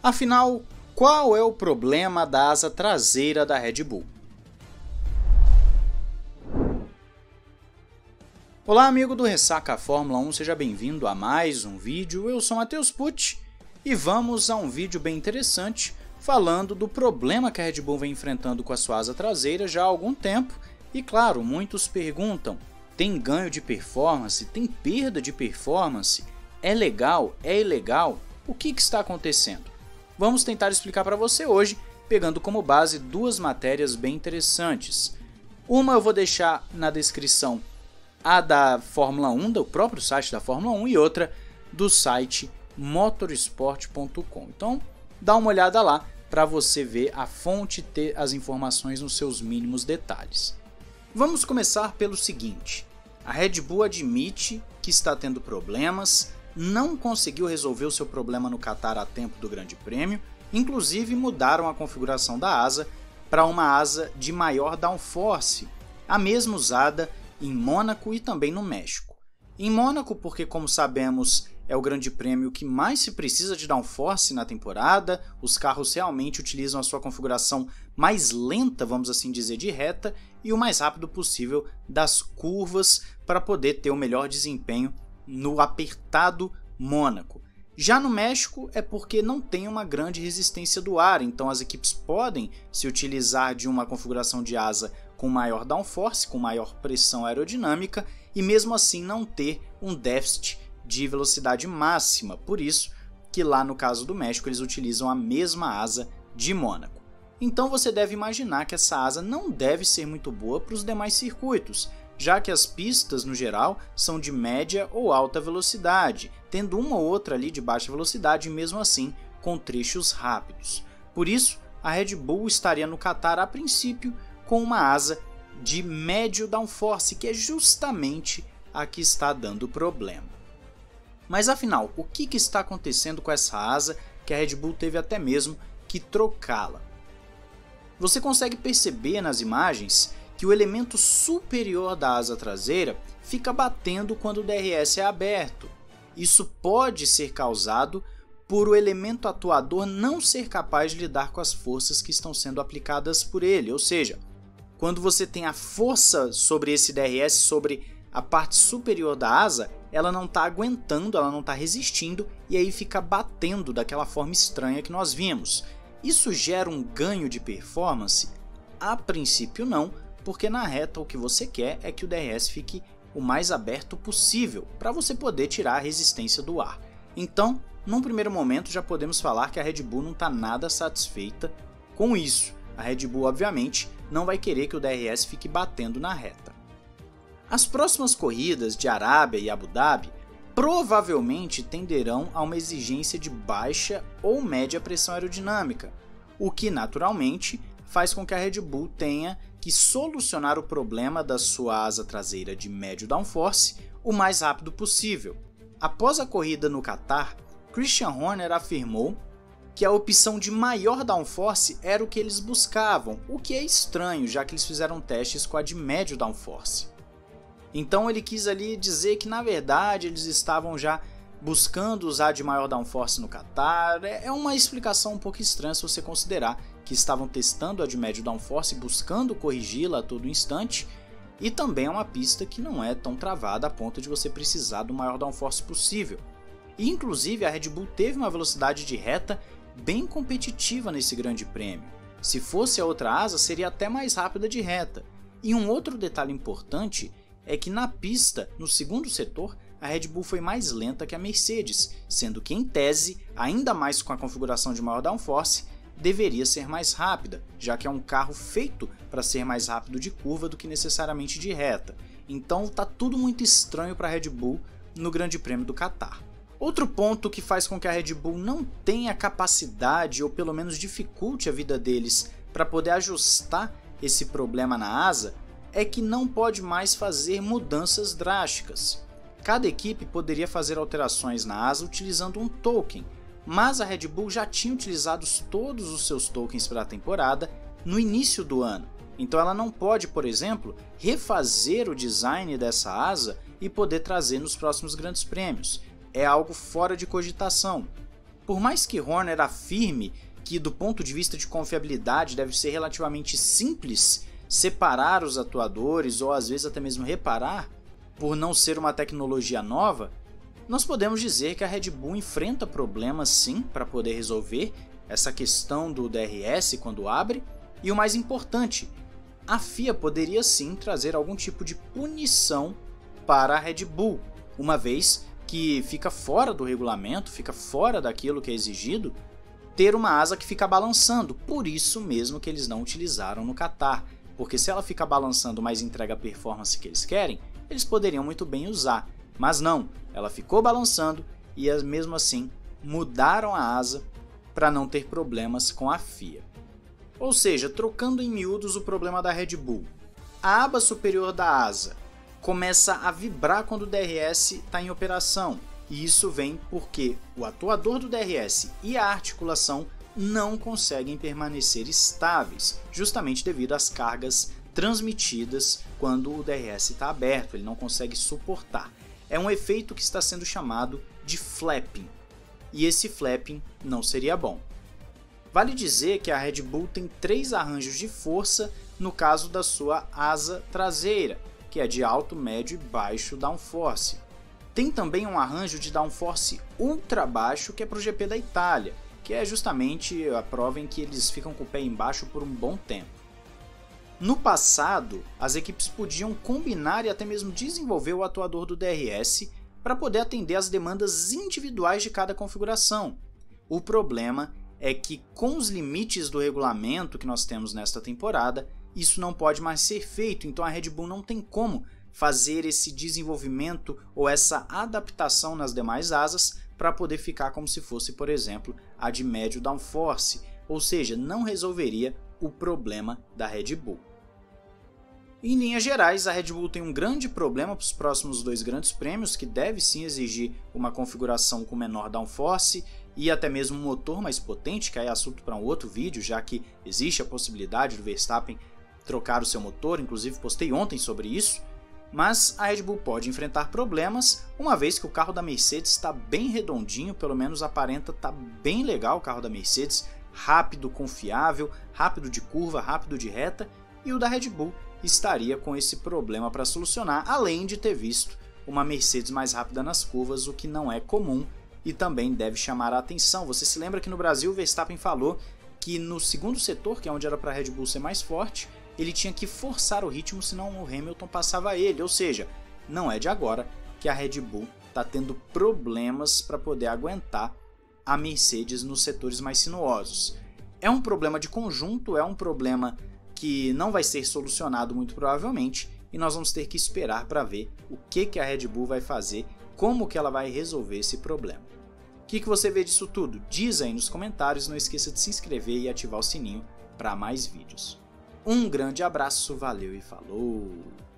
Afinal, qual é o problema da asa traseira da Red Bull? Olá, amigo do Ressaca Fórmula 1, seja bem-vindo a mais um vídeo. Eu sou Matheus Pucci e vamos a um vídeo bem interessante falando do problema que a Red Bull vem enfrentando com a sua asa traseira já há algum tempo. E claro, muitos perguntam, tem ganho de performance? Tem perda de performance? É legal? É ilegal? O que está acontecendo? Vamos tentar explicar para você hoje, pegando como base duas matérias bem interessantes. Uma eu vou deixar na descrição, a da Fórmula 1, do próprio site da Fórmula 1, e outra do site motorsport.com. Então, dá uma olhada lá para você ver a fonte e ter as informações nos seus mínimos detalhes. Vamos começar pelo seguinte: a Red Bull admite que está tendo problemas, não conseguiu resolver o seu problema no Qatar a tempo do Grande Prêmio, inclusive mudaram a configuração da asa para uma asa de maior downforce, a mesma usada em Mônaco e também no México. Em Mônaco, porque como sabemos é o Grande Prêmio que mais se precisa de downforce na temporada, os carros realmente utilizam a sua configuração mais lenta, vamos assim dizer, de reta e o mais rápido possível das curvas para poder ter o melhor desempenho no apertado Mônaco. Já no México é porque não tem uma grande resistência do ar, então as equipes podem se utilizar de uma configuração de asa com maior downforce, com maior pressão aerodinâmica e mesmo assim não ter um déficit de velocidade máxima, por isso que lá no caso do México eles utilizam a mesma asa de Mônaco. Então você deve imaginar que essa asa não deve ser muito boa para os demais circuitos, já que as pistas no geral são de média ou alta velocidade, tendo uma ou outra ali de baixa velocidade e mesmo assim com trechos rápidos. Por isso a Red Bull estaria no Qatar a princípio com uma asa de médio downforce, que é justamente a que está dando problema. Mas afinal, o que está acontecendo com essa asa que a Red Bull teve até mesmo que trocá-la? Você consegue perceber nas imagens que o elemento superior da asa traseira fica batendo quando o DRS é aberto. Isso pode ser causado por o elemento atuador não ser capaz de lidar com as forças que estão sendo aplicadas por ele, ou seja, quando você tem a força sobre esse DRS, sobre a parte superior da asa, ela não está aguentando, ela não está resistindo e aí fica batendo daquela forma estranha que nós vimos. Isso gera um ganho de performance? A princípio não, porque na reta o que você quer é que o DRS fique o mais aberto possível para você poder tirar a resistência do ar. Então, num primeiro momento já podemos falar que a Red Bull não está nada satisfeita com isso. A Red Bull obviamente não vai querer que o DRS fique batendo na reta. As próximas corridas de Arábia e Abu Dhabi provavelmente tenderão a uma exigência de baixa ou média pressão aerodinâmica, o que naturalmente faz com que a Red Bull tenha que solucionar o problema da sua asa traseira de médio downforce o mais rápido possível. Após a corrida no Qatar, Christian Horner afirmou que a opção de maior downforce era o que eles buscavam, o que é estranho, já que eles fizeram testes com a de médio downforce. Então ele quis ali dizer que na verdade eles estavam já buscando usar de maior downforce no Qatar. É uma explicação um pouco estranha se você considerar que estavam testando a de médio downforce, buscando corrigi-la a todo instante, e também é uma pista que não é tão travada a ponto de você precisar do maior downforce possível. E, inclusive a Red Bull teve uma velocidade de reta bem competitiva nesse Grande Prêmio. Se fosse a outra asa seria até mais rápida de reta. E um outro detalhe importante é que na pista, no segundo setor, a Red Bull foi mais lenta que a Mercedes, sendo que em tese, ainda mais com a configuração de maior downforce, deveria ser mais rápida, já que é um carro feito para ser mais rápido de curva do que necessariamente de reta. Então tá tudo muito estranho para a Red Bull no Grande Prêmio do Qatar. Outro ponto que faz com que a Red Bull não tenha capacidade, ou pelo menos dificulte a vida deles para poder ajustar esse problema na asa, é que não pode mais fazer mudanças drásticas. Cada equipe poderia fazer alterações na asa utilizando um token, mas a Red Bull já tinha utilizado todos os seus tokens para a temporada no início do ano. Então ela não pode, por exemplo, refazer o design dessa asa e poder trazer nos próximos grandes prêmios. É algo fora de cogitação. Por mais que Horner afirme que, do ponto de vista de confiabilidade, deve ser relativamente simples separar os atuadores ou às vezes até mesmo reparar, por não ser uma tecnologia nova, nós podemos dizer que a Red Bull enfrenta problemas sim para poder resolver essa questão do DRS quando abre, e o mais importante, a FIA poderia sim trazer algum tipo de punição para a Red Bull, uma vez que fica fora do regulamento, fica fora daquilo que é exigido, ter uma asa que fica balançando, por isso mesmo que eles não utilizaram no Qatar, porque se ela fica balançando, mas entrega a performance que eles querem, eles poderiam muito bem usar, mas não, ela ficou balançando e mesmo assim mudaram a asa para não ter problemas com a FIA. Ou seja, trocando em miúdos o problema da Red Bull, a aba superior da asa começa a vibrar quando o DRS está em operação, e isso vem porque o atuador do DRS e a articulação não conseguem permanecer estáveis, justamente devido às cargas transmitidas quando o DRS está aberto, ele não consegue suportar. É um efeito que está sendo chamado de flapping, e esse flapping não seria bom. Vale dizer que a Red Bull tem 3 arranjos de força no caso da sua asa traseira, que é de alto, médio e baixo downforce. Tem também um arranjo de downforce ultra baixo que é para o GP da Itália, que é justamente a prova em que eles ficam com o pé embaixo por um bom tempo. No passado, as equipes podiam combinar e até mesmo desenvolver o atuador do DRS para poder atender às demandas individuais de cada configuração. O problema é que, com os limites do regulamento que nós temos nesta temporada, isso não pode mais ser feito, então a Red Bull não tem como fazer esse desenvolvimento ou essa adaptação nas demais asas para poder ficar como se fosse, por exemplo, a de médio downforce, ou seja, não resolveria o problema da Red Bull. Em linhas gerais, a Red Bull tem um grande problema para os próximos 2 grandes prêmios, que deve sim exigir uma configuração com menor downforce e até mesmo um motor mais potente, que é assunto para um outro vídeo, já que existe a possibilidade do Verstappen trocar o seu motor, inclusive postei ontem sobre isso. Mas a Red Bull pode enfrentar problemas, uma vez que o carro da Mercedes está bem redondinho, pelo menos aparenta estar bem legal o carro da Mercedes, rápido, confiável, rápido de curva, rápido de reta, e o da Red Bull estaria com esse problema para solucionar, além de ter visto uma Mercedes mais rápida nas curvas, o que não é comum e também deve chamar a atenção. Você se lembra que no Brasil o Verstappen falou que no segundo setor, que é onde era para a Red Bull ser mais forte, ele tinha que forçar o ritmo, senão o Hamilton passava ele, ou seja, não é de agora que a Red Bull está tendo problemas para poder aguentar a Mercedes nos setores mais sinuosos. É um problema de conjunto, é um problema que não vai ser solucionado muito provavelmente, e nós vamos ter que esperar para ver o que a Red Bull vai fazer, como que ela vai resolver esse problema. O que você vê disso tudo? Diz aí nos comentários, não esqueça de se inscrever e ativar o sininho para mais vídeos. Um grande abraço, valeu e falou!